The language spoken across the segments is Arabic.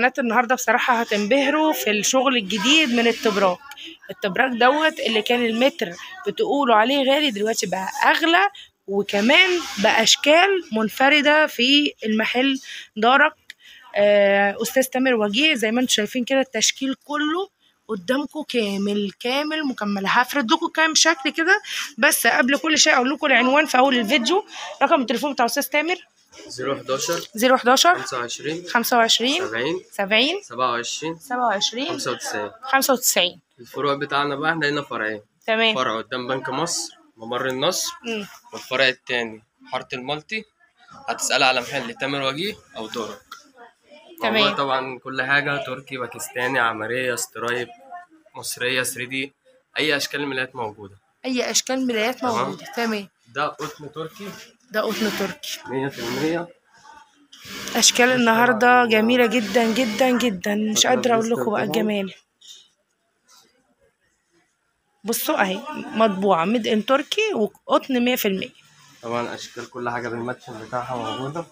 بنات النهارده بصراحه هتنبهروا في الشغل الجديد من التبراك. التبراك دوت اللي كان المتر بتقولوا عليه غالي دلوقتي بقى اغلى، وكمان باشكال منفرده في المحل دارك. استاذ تامر وجيه زي ما انتم شايفين كده التشكيل كله قدامكم كامل كامل مكمل. هفرد لكم كام شكل كده، بس قبل كل شيء اقول لكم العنوان في اول الفيديو. رقم التليفون بتاع استاذ تامر 011 25 70 27 95. الفروع بتاعنا بقى احنا هنا فرعين. تمام. فرع قدام بنك مصر ممر النصر، والفرع التاني حارة المالتي. هتسألي على محل تامر وجيه او دارك. تمام. طبعا كل حاجة تركي، باكستاني، عمرية، سترايب، مصرية، 3D، اي اشكال الملايات موجودة. اي اشكال ملايات موجوده. تمام. ده قطن تركي. ده قطن تركي 100%. اشكال النهارده جميله جدا جدا جدا، مش قادره اقول لكم بقى الجمال. بصوا اهي مطبوعه ميد ان تركي وقطن 100%. طبعا اشكال كل حاجه بالماتشنج بتاعها موجوده.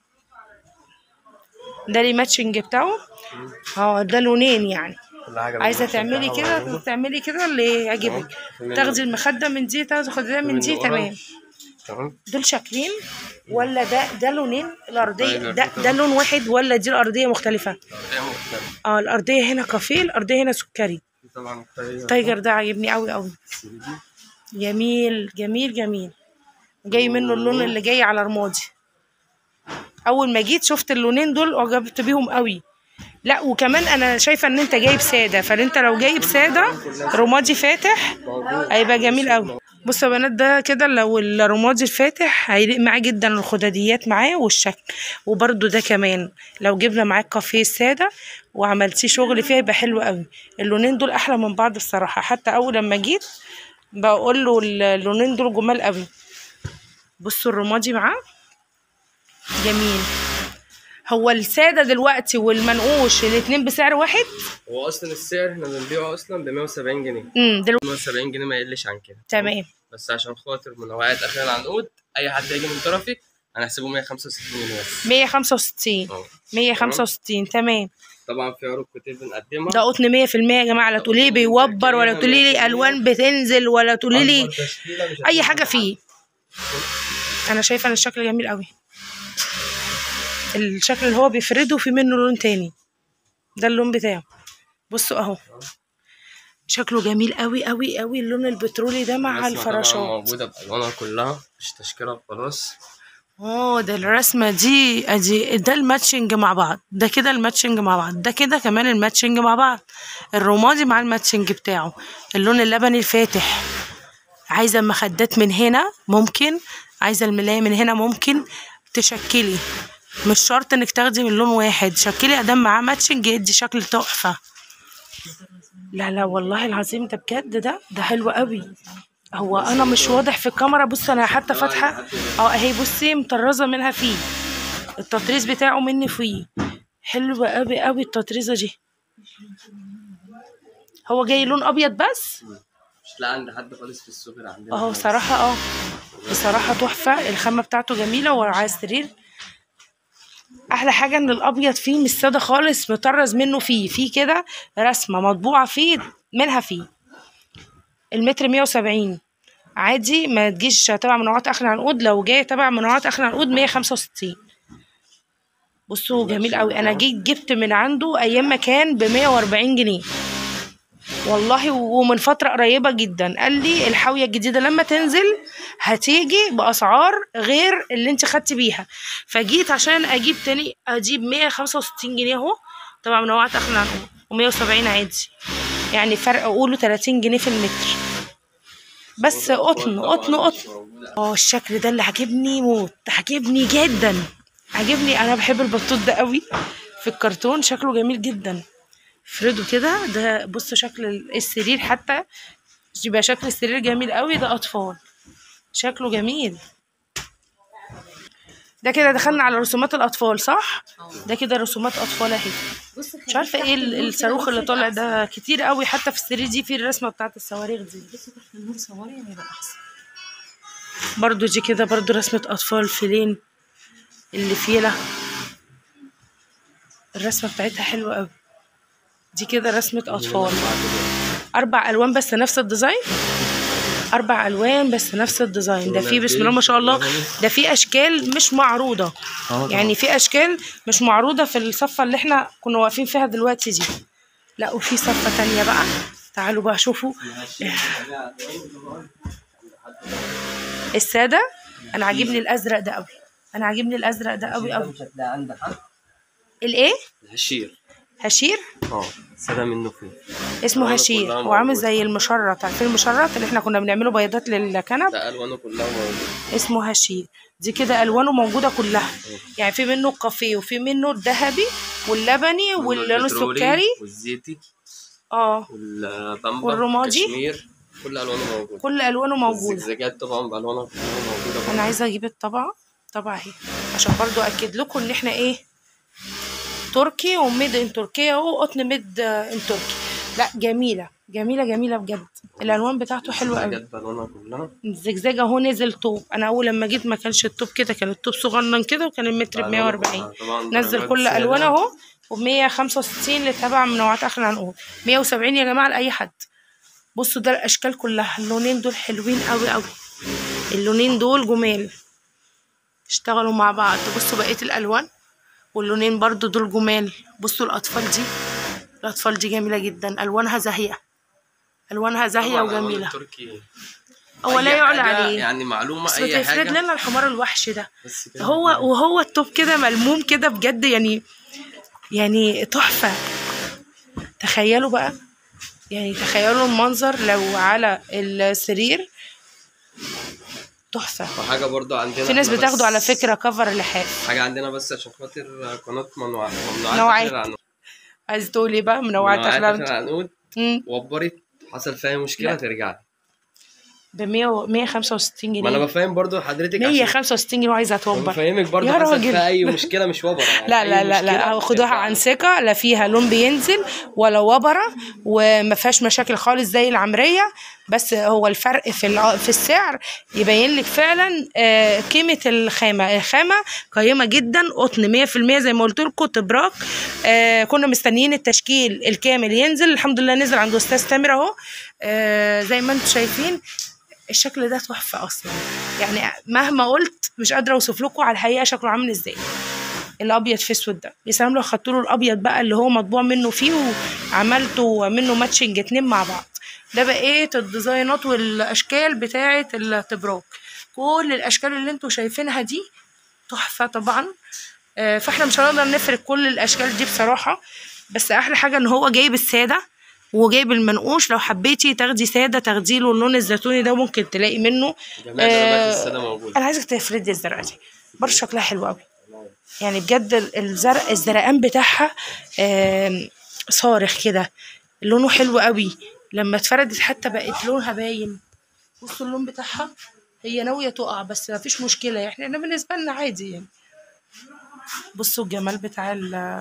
ده الماتشنج بتاعه. ده لونين يعني. كل حاجه عايزه تعملي كده تعملي كده اللي يعجبك. تاخدي المخده من دي تاخدي ده من دي. تمام. دول شكلين ولا ده لونين؟ الارضيه ده لون واحد ولا دي الارضيه مختلفه؟ الارضيه هنا كافيه، الارضيه هنا سكري. طبعا التايجر ده عاجبني قوي قوي. جميل جميل جميل. جاي منه اللون اللي جاي على رمادي. اول ما جيت شفت اللونين دول اعجبت بيهم قوي. لا وكمان انا شايفه ان انت جايب ساده، فانت لو جايب ساده رمادي فاتح هيبقى جميل قوي. بصوا يا بنات ده كده لو الرمادي الفاتح هيليق معاه جدا، الخداديات معاه والشكل. وبرده ده كمان لو جبنا معاه كافيه الساده وعملتيه شغل فيها يبقى حلو قوي. اللونين دول احلى من بعض الصراحه، حتى اول لما جيت بقول له اللونين دول جمال قوي. بصوا الرمادي معاه جميل. هو الساده دلوقتي والمنقوش الاتنين بسعر واحد؟ هو اصلا السعر احنا بنبيعه اصلا ب 170 جنيه. دلوقتي 170 جنيه ما يقلش عن كده. تمام. بس عشان خاطر منوعات اخيرا العنقود اي حد يجي من طرفي هنحسبه 165 جنيه بس. 165. 165 تمام. طبعا في عروض كتير بنقدمها. ده قطن 100% يا جماعه. لا تقولي لي بيوبر ولا تقولي لي الوان بتنزل ولا تقولي لي اي حاجه فيه. انا شايفه ان الشكل جميل قوي. الشكل اللي هو بيفرده في منه لون تاني، ده اللون بتاعه. بصوا اهو شكله جميل قوي قوي قوي. اللون البترولي ده مع الفراشات موجوده بالوانها كلها مش تشكيله وخلاص. ده الرسمه دي ادي ده الماتشنج مع بعض. ده كده الماتشنج مع بعض. ده كده كمان الماتشنج مع بعض. الرمادي مع الماتشنج بتاعه. اللون اللبني الفاتح. عايزه المخدات من هنا ممكن، عايزه الملايه من هنا ممكن تشكلي، مش شرط انك تاخدي من لون واحد. شكلي ادام معاه ماتشنج يدي شكل تحفه. لا والله العظيم ده بجد ده حلو قوي. هو انا مش واضح في الكاميرا. بص انا حتى فاتحه اهي. بصي مطرزه منها فيه، التطريز بتاعه مني فيه. حلوه قوي قوي التطريزه دي. هو جاي لون ابيض بس مش لاقي عند حد خالص في السوق غير عندنا. بصراحه بصراحه تحفه. الخامه بتاعته جميله وعلى السرير. احلى حاجه ان الابيض فيه مش ساده خالص، مطرز منه فيه كده رسمه مطبوعه فيه منها فيه. المتر 170 عادي، ما تجيش تبع منوعات اخر العنقود. لو جاي تبع منوعات اخر العنقود 165. بصوا جميل قوي. انا جبت من عنده ايام ما كان ب 140 جنيه والله، ومن فتره قريبه جدا قال لي الحاويه الجديده لما تنزل هتيجي باسعار غير اللي انت خدتي بيها. فجيت عشان اجيب تاني اجيب 165 جنيه اهو طبعا منوعات اخر العنقود، و170 عادي، يعني فرق قولوا 30 جنيه في المتر. بس قطن قطن قطن. الشكل ده اللي عجبني موت، عجبني جدا عجبني. انا بحب البطوط ده قوي في الكرتون، شكله جميل جدا. افرده كده. ده بصوا شكل السرير حتى يبقى شكل السرير جميل قوي. ده اطفال شكله جميل. ده كده دخلنا على رسومات الاطفال صح؟ ده كده رسومات اطفال اهي. مش عارفه ايه الصاروخ اللي طالع ده كتير قوي. حتى في السرير دي في الرسمه بتاعت الصواريخ دي. برضو دي كده برضو رسمه اطفال فيلين اللي فيله. الرسمه بتاعتها حلوه قوي. دي كده رسمه اطفال، 4 الوان بس نفس الديزاين. 4 الوان بس نفس الديزاين. ده في بسم الله ما شاء الله، ده في اشكال مش معروضه، يعني في اشكال مش معروضه في الصفه اللي احنا كنا واقفين فيها دلوقتي دي. لا وفي صفه تانية بقى، تعالوا بقى شوفوا الساده. انا عاجبني الازرق ده قوي، انا عاجبني الازرق ده قوي قوي. الايه؟ الهشير. هشير؟ الساده منه فين؟ اسمه هشير، هو عامل زي المشرط. عارفين المشرط اللي احنا كنا بنعمله بياضات للكنب؟ ده الوانه كلها موجوده، اسمه هشير. دي كده الوانه موجوده كلها، يعني في منه الكافيه وفي منه الذهبي واللبني واللون السكري والزيتي والبامبا والرمادي، كشمير، كل الوانه موجوده. كل الوانه موجوده. الزجاجات طبعا بالوانها كلها موجوده. انا عايزه اجيب الطبعه اهي عشان برضو اكد لكم ان احنا ايه، تركي وميد ان تركيا وقطن ميد ان تركي. لا جميله جميله جميله بجد، الالوان بتاعته حلوه قوي. الزجزاجه اهو نزل طوب. انا اول لما جيت ما كانش الطوب كده، كان الطوب صغنن كده وكان المتر ب 140. نزل كل الوان اهو، وب165 اللي تبع منوعات اخر العنقود، 170 يا جماعه لاي حد. بصوا ده الاشكال كلها، اللونين دول حلوين قوي قوي، اللونين دول جمال اشتغلوا مع بعض. بصوا بقيه الالوان واللونين برضو دول جمال. بصوا الاطفال دي، الاطفال دي جميله جدا، الوانها زاهيه، الوانها زاهيه وجميله. هو لا يعلى عليه يعني معلومه. بس اي بتفرد حاجه لنا الحمار الوحش ده، وهو التوب كده ملموم كده بجد، يعني تحفه. تخيلوا بقى، يعني تخيلوا المنظر لو على السرير، تحفه. وحاجه برضو عندنا في ناس بتاخده على فكره كفر لحاف. حاجه عندنا بس عشان خاطر قناه منوعات. عايز تقولي بقى منوعات اخر العنقود وبرت، حصل فيها مشكله ترجع لي ب 165 جنيه. ما انا بفهم برضو حضرتك 165 جنيه وعايزه توبر. بفهمك برضو يا حصل فيها اي مشكله مش وبره يعني. لا خدوها عن ثقه، لا فيها لون بينزل ولا وبره، وما فيهاش مشاكل خالص زي العمريه. بس هو الفرق في السعر يبين لك فعلا قيمه الخامه. الخامه قيمه جدا، قطن 100% زي ما قلت لكم، تبراك. كنا مستنيين التشكيل الكامل ينزل، الحمد لله نزل عند استاذ تامر اهو. زي ما انتم شايفين الشكل ده تحفه اصلا، يعني مهما قلت مش قادره اوصف لكم على الحقيقه شكله عامل ازاي. الابيض في اسود ده، يا سلام لو خدتوا له الابيض بقى اللي هو مطبوع منه فيه وعملتوا منه ماتشنج 2 مع بعض. ده بقيه الديزاينات والاشكال بتاعه التبراك. كل الاشكال اللي انتوا شايفينها دي تحفه طبعا. فاحنا مش هنقدر نفرق كل الاشكال دي بصراحه، بس احلى حاجه ان هو جايب الساده وجايب المنقوش. لو حبيتي تاخدي ساده تاخدي له اللون الزيتوني ده، ممكن تلاقي منه. الساده موجوده. انا عايزك تفردي الزرقاء دي برضه، شكلها حلو قوي يعني بجد. الزرقان بتاعها صارخ كده، لونه حلو قوي. لما اتفردت حتى بقت لونها باين. بصوا اللون بتاعها، هي ناويه تقع بس ما فيش مشكله، يعني احنا بالنسبه لنا عادي يعني. بصوا الجمال بتاع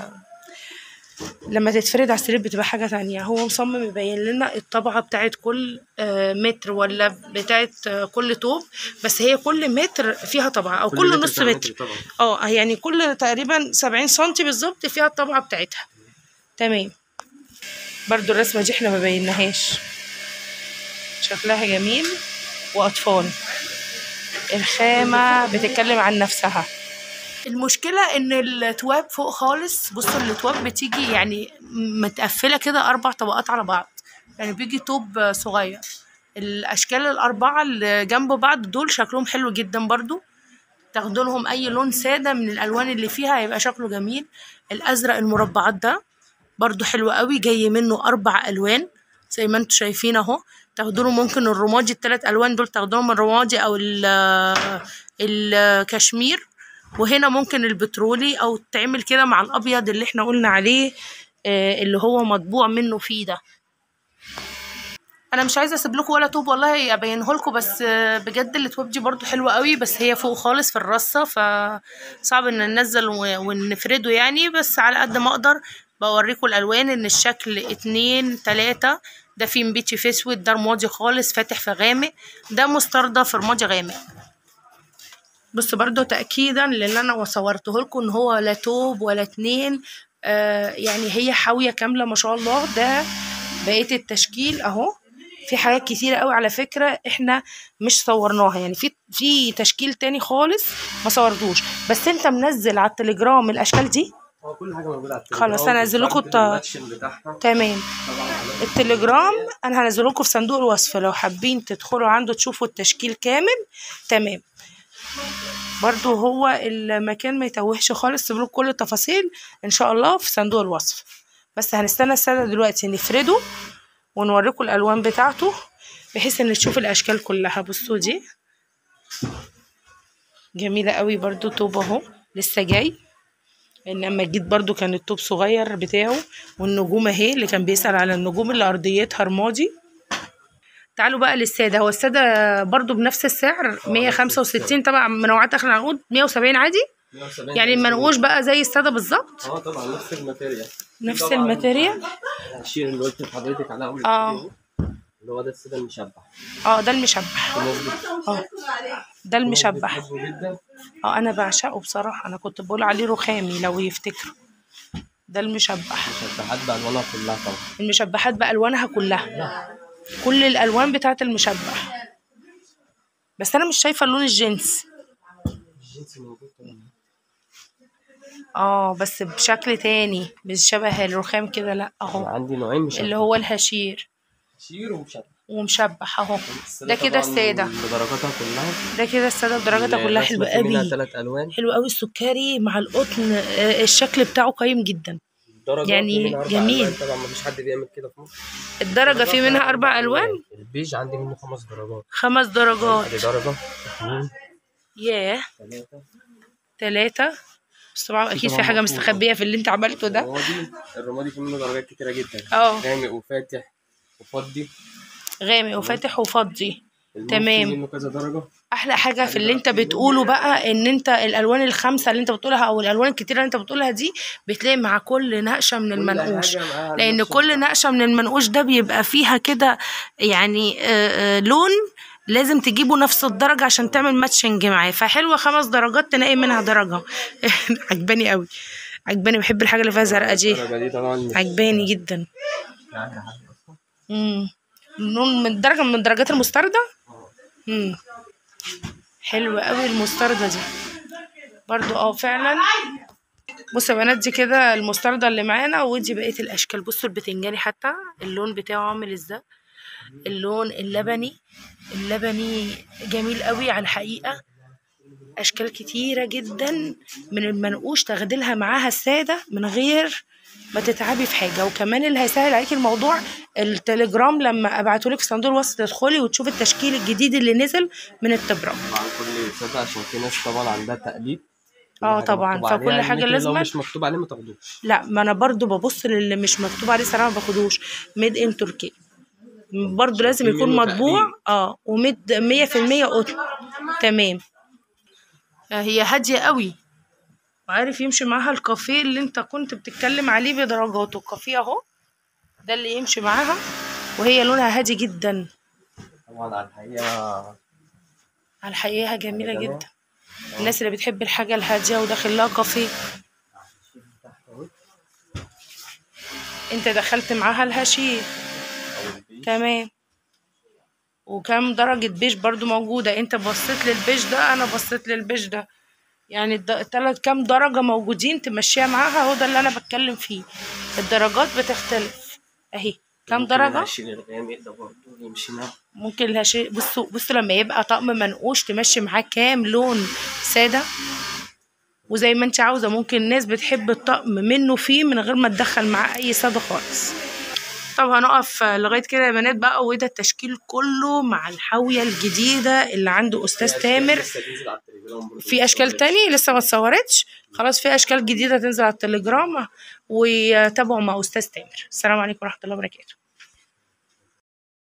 لما تتفرد على السرير بتبقى حاجة تانية. هو مصمم يبين لنا الطبعة بتاعت كل متر ولا بتاعت كل طوب، بس هي كل متر فيها طبعة او كل نص متر. يعني كل تقريبا 70 سنتي بالظبط فيها الطبعة بتاعتها. تمام. برضو الرسمة دي احنا ما بيناهاش، شكلها جميل واطفال. الخامة بتتكلم عن نفسها. المشكلة ان التواب فوق خالص. بصوا التواب بتيجي يعني متقفلة كده 4 طبقات على بعض، يعني بيجي طوب صغير. الاشكال ال4 اللي جنب بعض دول شكلهم حلو جدا برضو. تاخدوا لهم اي لون سادة من الالوان اللي فيها هيبقى شكله جميل. الازرق المربعات ده برضو حلو قوي، جاي منه 4 الوان زي ما انتم شايفين اهو. تاخدوا له ممكن الرمادي، ال3 الوان دول تاخدوا لهم الرمادي او الكشمير، وهنا ممكن البترولي، او تعمل كده مع الابيض اللي احنا قلنا عليه اللي هو مطبوع منه فيه ده. انا مش عايزه اسيب لكم ولا طوب والله ابينه لكم، بس بجد التوب دي برضو حلوه قوي، بس هي فوق خالص في الرصه فصعب ان ننزل ونفرده يعني. بس على قد ما اقدر بوريكم الالوان، ان الشكل 2 3 ده في مبيتشي في اسود، ده رمادي خالص فاتح في غامق، ده مستردة في رمادي غامق. بص برضو تأكيدا للي انا صورته لكم ان هو لا توب ولا 2 يعني هي حاويه كامله ما شاء الله. ده بقيه التشكيل اهو. في حاجات كتيره قوي على فكره احنا مش صورناها، يعني في تشكيل تاني خالص ما صورتوش، بس انت منزل على التليجرام الاشكال دي. كل حاجه موجوده على التليجرام. خلاص هنزل لكم بتاعها. تمام. التليجرام انا هنزل لكم في صندوق الوصف، لو حابين تدخلوا عنده تشوفوا التشكيل كامل. تمام. برضو هو المكان ما يتوهش خالص، سيبلك كل التفاصيل ان شاء الله في صندوق الوصف. بس هنستنى السادة دلوقتي نفرده ونوريكم الالوان بتاعته بحيث ان تشوف الاشكال كلها. بصوا دي جميله قوي برضو. توب اهو لسه جاي، انما جيت برضو كان التوب صغير بتاعه. والنجوم اهي، اللي كان بيسأل على النجوم اللي ارضيتها رمادي. تعالوا بقى للساده. هو الساده برضو بنفس السعر 165 طبعا، منوعات اخر العنقود 170 عادي. 170 يعني المنقوش بقى زي الساده بالظبط. طبعا نفس الماتيريال. نفس الماتيريال. الشير اللي قلت لحضرتك على اول اللي هو ده الساده المشبع. ده المشبع. ده المشبع. انا بعشقه بصراحه، انا كنت بقول عليه رخامي لو يفتكروا. ده المشبح. المشبحات بالوانها كلها طبعا. المشبحات بالوانها كلها، كل الالوان بتاعه المشبح. بس انا مش شايفه اللون الجنس. الجنس موجود بس بشكل تاني، مش شبه الرخام كده، لا اهو. عندي نوعين مشبح، اللي هو الهشير. هشير ومشبح اهو. ده كده الساده بدرجاتها كلها. ده كده الساده بدرجاتها كلها. حلوه قوي. منها 3 الوان. حلو قوي السكري مع القطن. الشكل بتاعه قيم جدا يعني جميل. طبعا مفيش حد بيعمل كده في مصر. الدرجه في منها 4 الوان. البيج عندي منه 5 درجات. 5 درجات. دي درجه 2 ياه 3. بس طبعا اكيد في حاجه مستخبيه في اللي انت عملته ده. الرمادي فيه منه درجات كتيره جدا. غامق وفاتح وفضي. غامق وفاتح وفضي. تمام. منه كذا درجه. احلى حاجه في اللي انت بتقوله بقى ان انت الالوان ال5 اللي انت بتقولها او الالوان الكتيره اللي انت بتقولها دي بتلاقي مع كل نقشه من المنقوش، لان كل نقشه من المنقوش ده بيبقى فيها كده يعني لون لازم تجيبه نفس الدرجه عشان تعمل ماتشنج معاه. فحلوه 5 درجات تنقي منها درجه. عجباني قوي، عجباني. بحب الحاجه اللي فيها زرقاء دي، عجباني جدا. لون من درجه من درجات المستردة. حلوة قوي المستردة دي برضو. فعلا. بصوا يا بنات، دي كده المستردة اللي معانا، ودي بقية الاشكال. بصوا البتنجاني حتى اللون بتاعه عامل ازاي. اللون اللبني جميل قوي على الحقيقة. اشكال كتيرة جدا من المنقوش تاخديلها معاها السادة من غير ما تتعبي في حاجه. وكمان اللي هيسهل عليكي الموضوع التليجرام، لما ابعتهولك في صندوق الوصف تدخلي وتشوفي التشكيل الجديد اللي نزل من التليجرام. طبعا كل سادة عشان في ناس طبعا عندها تقليد. طبعا فكل حاجه لازم. لو مش مكتوب عليه ما تاخدوش. لا، ما انا برضو ببص للي مش مكتوب عليه صراحه ما باخدوش. ميد ان تركيا برضو لازم يكون مطبوع وميد 100% قطن. تمام. هي هاديه قوي وعارف يمشي معاها الكافيه اللي انت كنت بتتكلم عليه بدرجاته. الكافيه اهو ده اللي يمشي معاها، وهي لونها هادي جدا. طبعا على الحقيقة جميلة جدا. الناس اللي بتحب الحاجة الهادية وداخل لها كافيه. انت دخلت معاها الهشير. تمام. وكم درجة بيج برضو موجودة. انت بصيت للبيج ده، انا بصيت للبيج ده، يعني التلات كام درجة موجودين تمشيها معاها. هو ده اللي انا بتكلم فيه. الدرجات بتختلف اهي. كام درجة. ممكن الهشير. بصوا لما يبقى طقم منقوش تمشي معاه كام لون سادة وزي ما انت عاوزة. ممكن الناس بتحب الطقم منه فيه من غير ما تدخل معاه اي سادة خالص. طب هنقف لغايه كده يا بنات بقى. وده التشكيل كله مع الحاويه الجديده اللي عنده استاذ تامر. في اشكال تاني لسه ما اتصورتش. خلاص في اشكال جديده تنزل على التليجرام، وتابعوا مع استاذ تامر. السلام عليكم ورحمه الله وبركاته.